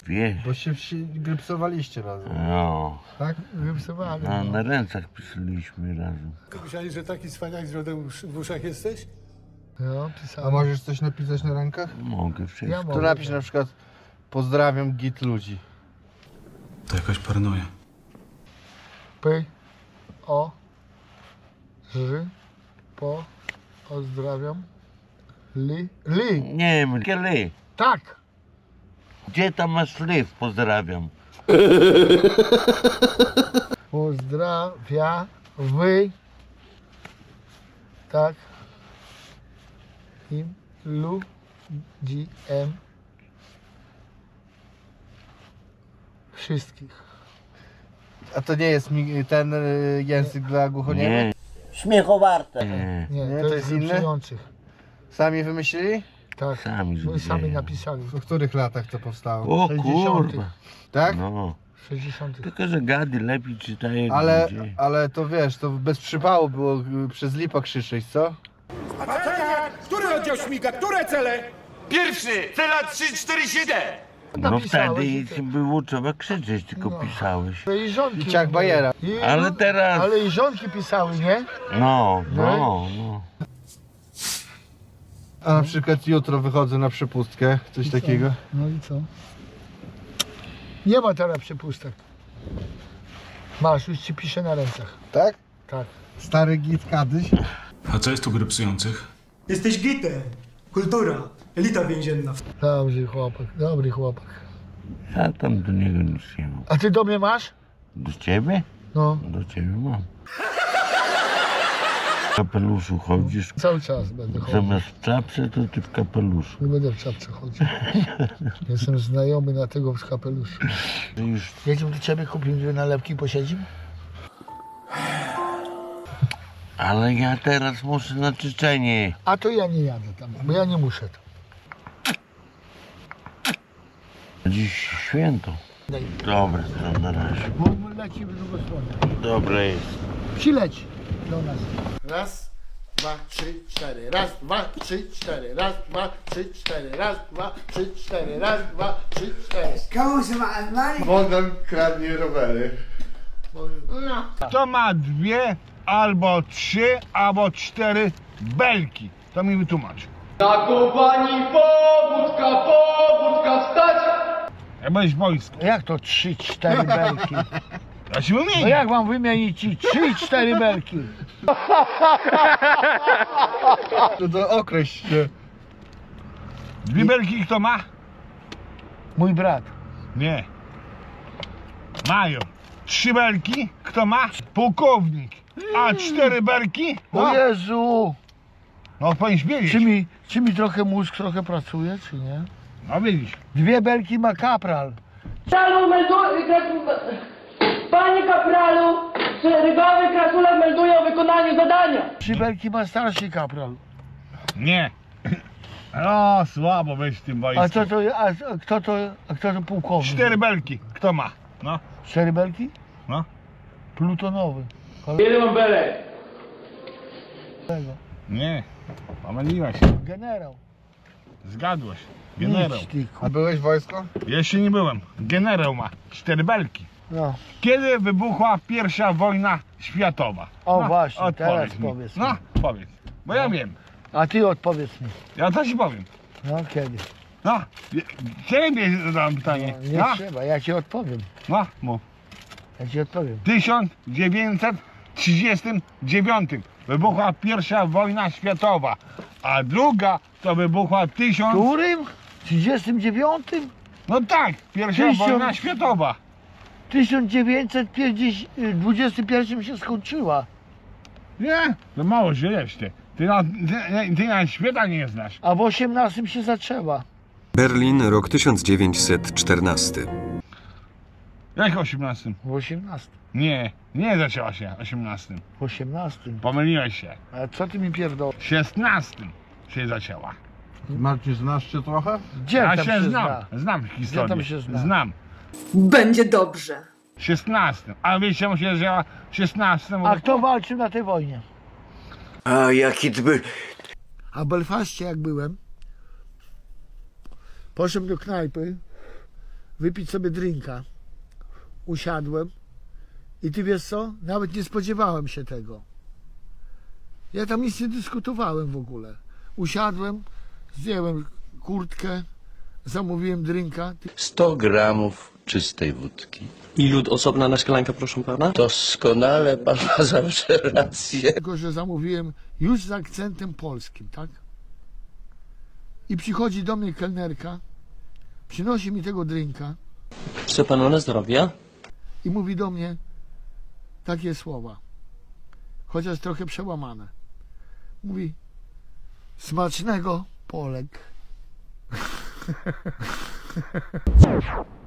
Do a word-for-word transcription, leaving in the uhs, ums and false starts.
wiesz. Bo się, się grypsowaliście razem. No. Tak? Grypsowali. Na, na rękach pisaliśmy razem. Myślałeś, że taki cwaniak z miodem w uszach jesteś? No, pisałem. A możesz coś napisać na rękach? Mogę wszystko. Ja to napisz na przykład pozdrawiam git ludzi. To jakaś paranoja. P, O, Z, po, pozdrawiam, li, li. Nie wiem, gdzie li? Tak. Gdzie tam masz li? Pozdrawiam. Pozdrawia, wy, tak, im, ludzi, em, wszystkich. A to nie jest mi ten y, język dla głuchoniemych? Nie. Śmiechowarte. Nie. Nie, Nie, to, to jest jest inne? inne? Sami wymyślili? Tak, Sami my zrobili. sami napisali. W których latach to powstało? O sześćdziesiątych. kurwa. Tak? No. sześćdziesiątych. Tylko, że gady lepiej czytają Ale, ludzie. ale to wiesz, to bez przypału było y, przez lipa krzyczeć, co? Który oddział śmiga? Które cele? Pierwszy! Cela trzy cztery siedem! No Napisałeś i wtedy ty- było trzeba krzyczeć, tylko No. pisałeś. No i żonki. I Ciak Bajera. I, Ale teraz... Ale i żonki pisały, nie? No, no, no. A na przykład jutro wychodzę na przepustkę, coś takiego. No i co? Nie ma teraz przepustek. Masz, już ci piszę na rękach. Tak? Tak. Stary git kiedyś. A co jest tu grypsujących? Jesteś gitem. Kultura. Elita więzienna. Dobry chłopak, dobry chłopak. Ja tam do niego nic nie mam. A ty do mnie masz? Do ciebie? No. Do ciebie mam. W kapeluszu chodzisz. Cały czas będę chodził. Zamiast w czapce, to ty w kapeluszu. Nie będę w czapce chodził. Jestem znajomy na tego w kapeluszu. Już Jedziemy do ciebie, kupimy dwie nalewki i posiedzimy? ale ja teraz muszę na Czeczenię. A to ja nie jadę tam, bo ja nie muszę to. Dziś święto. Daj. Dobra, to na razie. Bo leci w drugą stronę. Dobra jest. Przyleć do nas. Raz, dwa, trzy, cztery. Raz, dwa, trzy, cztery. Raz, dwa, trzy, cztery. Raz, dwa, trzy, cztery. Raz, dwa, trzy, cztery. Bogdan kradnie rowery. No. Kto ma dwie, albo trzy, albo cztery belki? To mi wytłumacz. Na kopani powódka, powódka wstać! Jak byłeś w wojsku. Jak to trzy, cztery belki? Ja ci wymienię. No jak mam wymienić ci trzy, cztery belki? To to określ się. Dwie belki kto ma? Mój brat. Nie. Mają. Trzy belki kto ma? Pułkownik. A cztery belki? O No, Jezu! no powinieneś wiedzieć. Czy mi, czy mi trochę mózg trochę pracuje, czy nie? No widzisz. Dwie belki ma kapral. Kapralu melduje, panie kapralu, szeregowy krasula melduje o wykonaniu zadania. Trzy belki ma starszy kapral. Nie. O, słabo weź w tym wojsku. A co to, a kto to, a kto to pułkownik? Cztery belki kto ma? No, Cztery belki? no. Plutonowy. Ile mam belek? Tego. Nie. Pomyliłaś się. Generał. Zgadłaś. Generał. Idź ty, ku- A byłeś w wojsku? Jeszcze nie byłem. Generał ma cztery belki. No. Kiedy wybuchła pierwsza wojna światowa? O, właśnie, odpowiedz teraz mi. powiedz mi. No, powiedz. Bo ja wiem. A ty odpowiedz mi. Ja to ci powiem. No kiedy? No, ciebie zadałem pytanie. No, nie No, trzeba, ja ci odpowiem. no, mów. Ja ci odpowiem. W tysiąc dziewięćset trzydziestym dziewiątym wybuchła pierwsza wojna światowa, a druga to wybuchła W tysiąc... którym? W trzydziestym dziewiątym? No tak, pierwsza Tysiąc- wojna światowa. W tysiąc dziewięćset dwudziestym pierwszym się skończyła. Nie, to mało żyjesz ty. Ty na, ty, ty na świata nie znasz. A w osiemnastym się zaczęła. Berlin, rok tysiąc dziewięćset czternasty. Jak osiemnastym? W osiemnastym. Nie, nie zaczęła się osiemnastym. W osiemnastym. Pomyliłeś się. A co ty mi pierdol? szesnastym się zaczęła. Marcin, znasz się trochę? Gdzie Ja tam się, się znam, zna? znam historię. tam się zna? Znam. Będzie dobrze. szesnastym. A wiecie, czemu się zaczęła szesnastym? A kto walczył na tej wojnie? A jaki ty był... A w Belfaście jak byłem, poszedłem do knajpy, wypić sobie drinka. Usiadłem i ty wiesz co? Nawet nie spodziewałem się tego. Ja tam nic nie dyskutowałem w ogóle. Usiadłem, zdjąłem kurtkę, zamówiłem drinka. sto gramów czystej wódki. I lód osobna na szklankę, proszę pana? Doskonale, pan ma zawsze rację. Tylko że zamówiłem już z akcentem polskim, tak? I przychodzi do mnie kelnerka, przynosi mi tego drinka Chce panu na zdrowie? i mówi do mnie takie słowa, chociaż trochę przełamane. Mówi: smacznego, Polek.